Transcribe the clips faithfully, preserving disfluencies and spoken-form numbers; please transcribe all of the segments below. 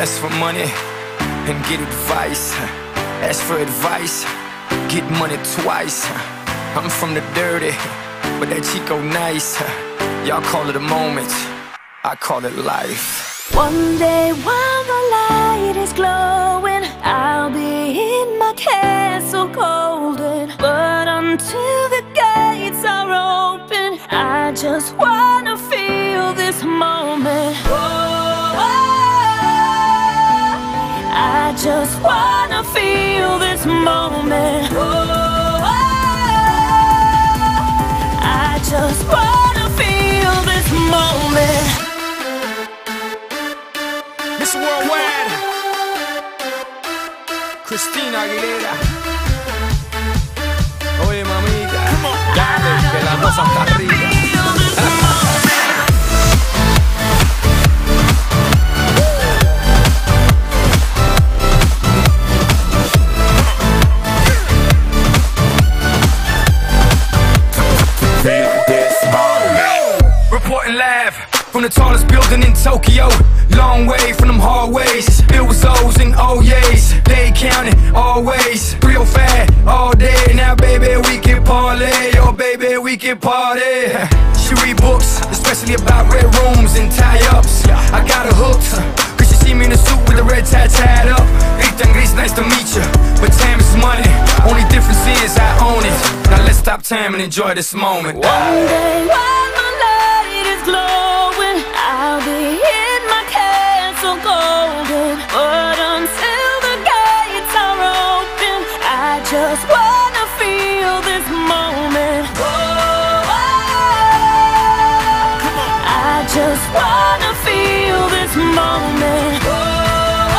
Ask for money and get advice. Ask for advice, get money twice. I'm from the dirty, but that Chico nice. Y'all call it a moment, I call it life. One day while the light is glowing, I'll be in my castle golden. But until the gates are open, I just wanna feel this moment. Whoa, I just wanna feel this moment. Whoa, I just wanna feel this moment. Miss Worldwide, Cristina Aguilera. Oye mamita, dale que la cosa está rica. Reporting live from the tallest building in Tokyo. Long way from them hallways, filled with O's and O's. They counting always, three oh five all day. Now baby we can parlay, oh baby we can party. She read books, especially about red rooms and tie-ups. I got her hooked, cause she see me in a suit with a red tie tied up. Ethan Gris, nice to meet you, but time is money. Only difference is I own it. Now let's stop time and enjoy this moment. One day while the light is glowing, I'll be in my castle golden. But until the gates are open, I just wanna feel this moment. Whoa, I just wanna feel this moment. Whoa,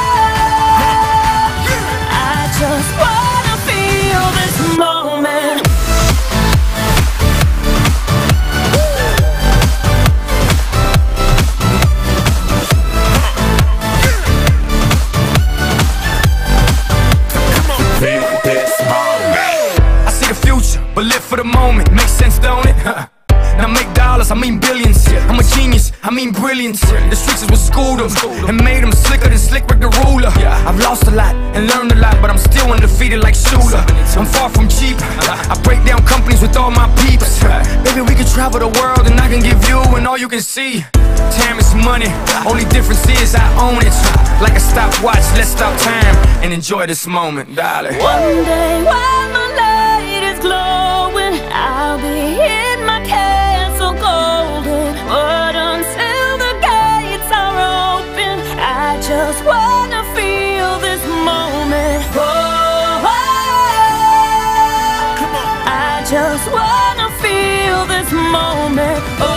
I just wanna feel this moment. But live for the moment, makes sense, don't it? Now make dollars, I mean billions. I'm a genius, I mean brilliance. The streets is what schooled them and made them slicker than Slick Rick the ruler. I've lost a lot and learned a lot, but I'm still undefeated like Shooter. I'm far from cheap, I break down companies with all my peeps. Baby, we can travel the world and I can give you and all you can see. Time is money, only difference is I own it. Like a stopwatch, let's stop time and enjoy this moment, darling. One day while my light is glowing, I'll be in my castle golden. But until the gates are open, I just wanna feel this moment. Whoa, I just wanna feel this moment.